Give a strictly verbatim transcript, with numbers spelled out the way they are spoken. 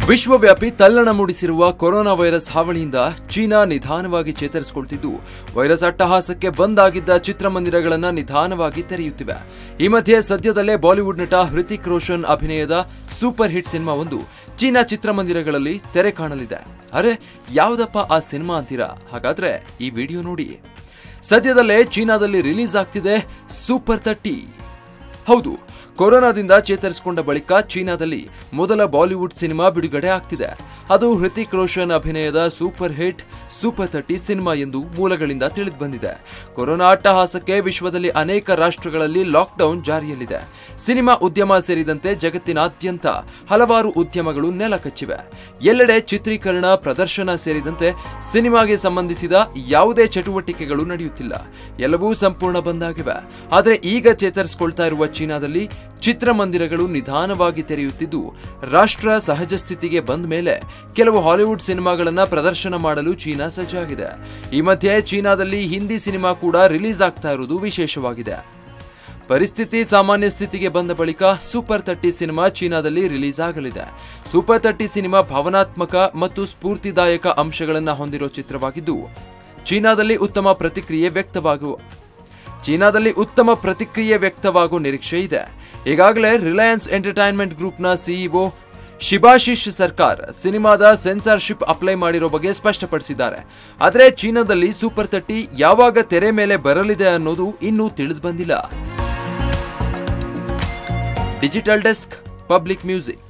ವಿಶ್ವವ್ಯಾಪಿ ತಲ್ಲಣ ಮೂಡಿಸಿರುವ ಕೊರೋನಾ ವೈರಸ್ ಹಾವಳಿಯಿಂದ ಚೀನಾ ನಿಧಾನವಾಗಿ ಚೇತರಿಸಿಕೊಳ್ತಿದ್ದು ವೈರಸ್ ಅಟ್ಟಹಾಸಕ್ಕೆ ಬಂದ್ ಆಗಿದ್ದ ಚಿತ್ರಮಂದಿರಗಳನ್ನು ನಿಧಾನವಾಗಿ ತೆರೆಯುತ್ತಿವೆ. ಈ ಮಧ್ಯೆ ಸದ್ಯದಲ್ಲೇ ಬಾಲಿವುಡ್ ನಟ ಹೃತಿಕ್ ರೋಷನ್ ಅಭಿನಯದ ಸೂಪರ್ ಹಿಟ್ ಸಿನಿಮಾವೊಂದು ಚೀನಾ ಚಿತ್ರಮಂದಿರಗಳಲ್ಲಿ ತೆರೆ ಕಾಣಲಿದೆ. ಅರೆ ಯಾವುದಪ್ಪ ಆ ಸಿನಿಮಾ ಅಂತೀರಾ? ಹಾಗಾದ್ರೆ ಈ ವಿಡಿಯೋ ನೋಡಿ. ಸದ್ಯದಲ್ಲೇ ಚೀನಾದಲ್ಲಿ ರಿಲೀಸ್ ಆಗ್ತಿದೆ ಸೂಪರ್ ತರ್ಟಿ. ಹೌದು, ಕೊರೋನಾದಿಂದ ಚೇತರಿಸಿಕೊಂಡ ಬಳಿಕ ಚೀನಾದಲ್ಲಿ ಮೊದಲ ಬಾಲಿವುಡ್ ಸಿನಿಮಾ ಬಿಡುಗಡೆ ಆಗ್ತಿದೆ. ಅದು ಹೃತಿಕ್ ರೋಷನ್ ಅಭಿನಯದ super hit super thirty cinema ಎಂದು ಮೂಲಗಳಿಂದ ತಿಳಿದು ಬಂದಿದೆ. ಕೊರೋನಾ ಅಟ್ಟಹಾಸಕ್ಕೆ ವಿಶ್ವದಲ್ಲಿ ಅನೇಕ ರಾಷ್ಟ್ರಗಳಲ್ಲಿ ಲಾಕ್ಡೌನ್ ಜಾರಿಯಲ್ಲಿದೆ. ಸಿನಿಮಾ ಉದ್ಯಮ ಸೇರಿದಂತೆ ಜಗತ್ತಿನಾದ್ಯಂತ ಹಲವಾರು ಉದ್ಯಮಗಳು ನೆಲಕಚ್ಚಿವೆ. ಎಲ್ಲೆಡೆ ಚಿತ್ರೀಕರಣ, ಪ್ರದರ್ಶನ ಸೇರಿದಂತೆ ಸಿನಿಮಾಗೆ ಸಂಬಂಧಿಸಿದ ಯಾವುದೇ ಚಟುವಟಿಕೆಗಳು ನಡೆಯುತ್ತಿಲ್ಲ. ಎಲ್ಲವೂ ಸಂಪೂರ್ಣ ಬಂದ್ ಆಗಿವೆ. ಆದರೆ ಈಗ ಚೇತರಿಸಿಕೊಳ್ತಾ ಇರುವ ಚೀನಾದಲ್ಲಿ ಚಿತ್ರಮಂದಿರಗಳು ನಿಧಾನವಾಗಿ ತೆರೆಯುತ್ತಿದ್ದು ರಾಷ್ಟ್ರ ಸಹಜ ಸ್ಥಿತಿಗೆ ಬಂದ ಮೇಲೆ ಕೆಲವು ಹಾಲಿವುಡ್ ಸಿನಿಮಾಗಳನ್ನ ಪ್ರದರ್ಶನ ಮಾಡಲು ಚೀನಾ ಸಜ್ಜಾಗಿದೆ. ಈ ಮಧ್ಯೆ ಚೀನಾದಲ್ಲಿ ಹಿಂದಿ ಸಿನಿಮಾ ಕೂಡ ರಿಲೀಸ್ ಆಗ್ತಾ ಇರುವುದು ವಿಶೇಷವಾಗಿದೆ. ಪರಿಸ್ಥಿತಿ ಸಾಮಾನ್ಯ ಸ್ಥಿತಿಗೆ ಬಂದ ಬಳಿಕ ಸೂಪರ್ ತರ್ಟಿ ಸಿನಿಮಾ ಚೀನಾದಲ್ಲಿ ರಿಲೀಸ್ ಆಗಲಿದೆ. ಸೂಪರ್ ತರ್ಟಿ ಸಿನಿಮಾ ಭಾವನಾತ್ಮಕ ಮತ್ತು ಸ್ಫೂರ್ತಿದಾಯಕ ಅಂಶಗಳನ್ನು ಹೊಂದಿರೋ ಚಿತ್ರವಾಗಿದ್ದು ಚೀನಾದಲ್ಲಿ ಉತ್ತಮ ಪ್ರತಿಕ್ರಿಯೆ ವ್ಯಕ್ತವಾಗುವ ಚೀನಾದಲ್ಲಿ ಉತ್ತಮ ಪ್ರತಿಕ್ರಿಯೆ ವ್ಯಕ್ತವಾಗುವ ನಿರೀಕ್ಷೆ ಇದೆ. ಈಗಾಗಲೇ ರಿಲಯನ್ಸ್ ಎಂಟರ್ಟೈನ್ಮೆಂಟ್ ಗ್ರೂಪ್ನ ಸಿಇಒ ಶಿಬಾಶಿಶ್ ಸರ್ಕಾರ್ ಸಿನಿಮಾದ ಸೆನ್ಸಾರ್ಶಿಪ್ ಅಪ್ಲೈ ಮಾಡಿರೋ ಬಗ್ಗೆ ಸ್ಪಷ್ಟಪಡಿಸಿದ್ದಾರೆ. ಆದರೆ ಚೀನಾದಲ್ಲಿ ಸೂಪರ್ ತರ್ಟಿ ಯಾವಾಗ ತೆರೆ ಮೇಲೆ ಬರಲಿದೆ ಅನ್ನೋದು ಇನ್ನೂ ತಿಳಿದು ಬಂದಿಲ್ಲ. Digital desk, public music.